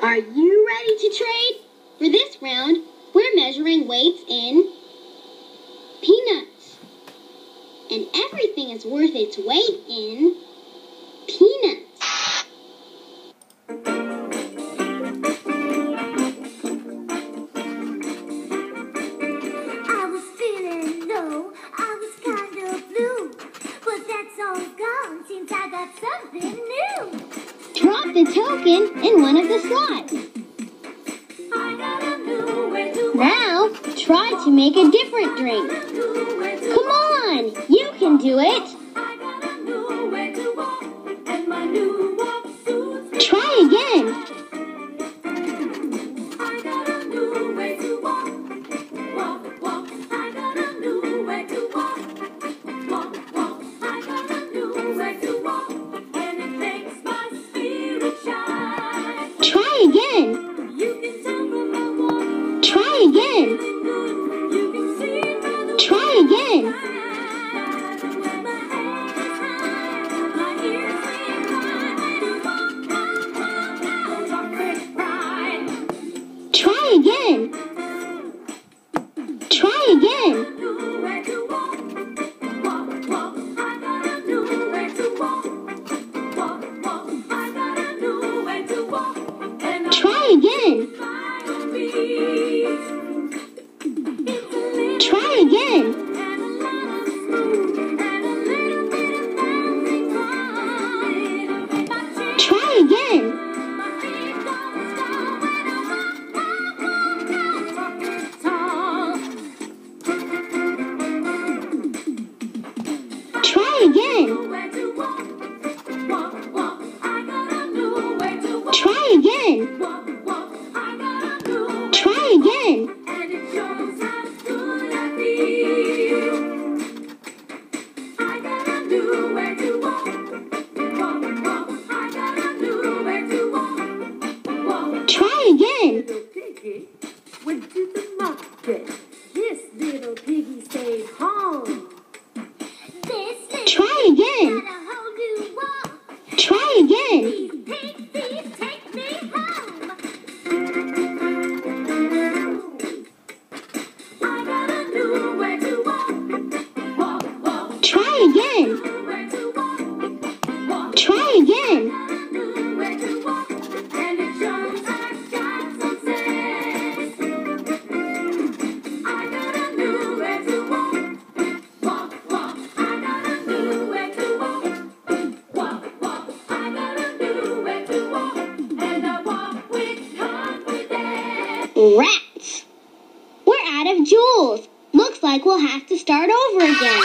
Are you ready to trade? For this round, we're measuring weights in peanuts. And everything is worth its weight in peanuts. I was feeling low, I was kind of blue, but that's all gone since I got something new. Drop the token in one of the slots. I got a new way to Now, try to make a different drink. Come on, you can do it. I got a new way to walk, and my new walk suits. Try again. I got a new way to walk, walk, walk. I got a new way to walk, walk, walk. I got a new way to walk, and it makes my spirit shine. Try again. You can tell from my walk, Try again. you can see by the Try again. when my head is high, my ears incline, walk, walk, walk, walk, walk with pride. Try again. Try again. New way to walk, walk, walk. I got a new way to walk, walk, walk. I got a new way to walk, and I Try again. find a peace. It's a little Try again. and a lot of smooth and a little bit of dancing pride. My chin, Try again. my feet don't stop when I walk, walk, walk, walk it tall. Try again. New way to walk, walk, walk. I got a new way to walk, Try again. walk, walk. I got a new way, Try again. and it shows how good I feel. I got a new way to walk, walk, walk. I got a new way to walk, walk. Try again. Little piggy went to the market. This little piggy stayed home. This little Try again. got a whole new walk. Try again. These pigs, thieves, take me home. I got a new way to walk, walk, walk. Try again. New way to walk, walk. Try again. New way to walk, and it shows I've got some sense. I got a new way to walk, walk, walk. I got a new way to walk, walk, walk. I got a new way to walk, and I walk with confidence. Rats. We're out of jewels. Looks like we'll have to start over again.